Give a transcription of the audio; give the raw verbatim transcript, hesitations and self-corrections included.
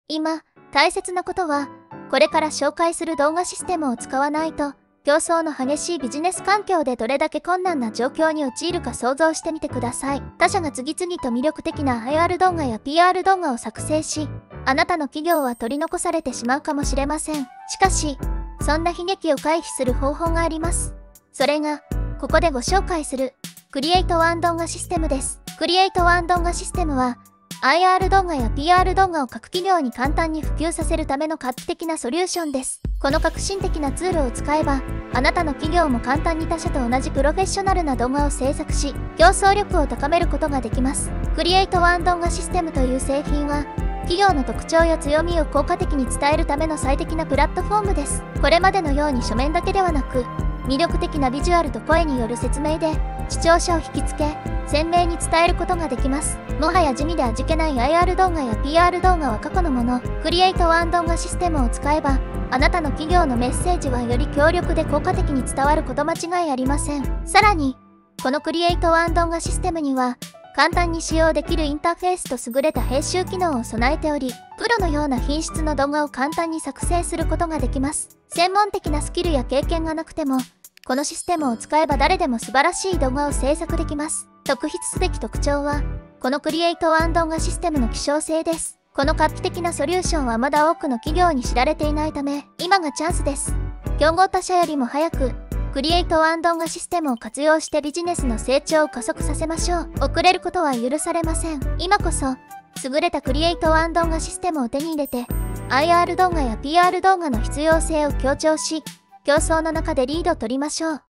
今、大切なことは、これから紹介する動画システムを使わないと、競争の激しいビジネス環境でどれだけ困難な状況に陥るか想像してみてください。他社が次々と魅力的な アイアール 動画や ピーアール 動画を作成し、あなたの企業は取り残されてしまうかもしれません。しかし、そんな悲劇を回避する方法があります。それが、ここでご紹介する、クリエイトワン動画システムです。クリエイトワン動画システムは、アイアール 動画や ピーアール 動画を各企業に簡単に普及させるための画期的なソリューションです。この革新的なツールを使えば、あなたの企業も簡単に他社と同じプロフェッショナルな動画を制作し、競争力を高めることができます。クリエイトワン動画システムという製品は、企業の特徴や強みを効果的に伝えるための最適なプラットフォームです。これまでのように書面だけではなく、魅力的なビジュアルと声による説明で、視聴者を引きつけ、鮮明に伝えることができます。もはや地味で味気ない アイアール 動画や ピーアール 動画は過去のもの。クリエイトワン動画システムを使えば、あなたの企業のメッセージはより強力で効果的に伝わること間違いありません。さらに、このクリエイトワン動画システムには、簡単に使用できるインターフェースと優れた編集機能を備えており、プロのような品質の動画を簡単に作成することができます。専門的なスキルや経験がなくても、このシステムを使えば誰でも素晴らしい動画を制作できます。特筆すべき特徴は、このクリエイトワン動画システムの希少性です。この画期的なソリューションはまだ多くの企業に知られていないため、今がチャンスです。競合他社よりも早く、クリエイトワン動画システムを活用してビジネスの成長を加速させましょう。遅れることは許されません。今こそ、優れたクリエイトワン動画システムを手に入れて、アイアール 動画や ピーアール 動画の必要性を強調し、競争の中でリードを取りましょう。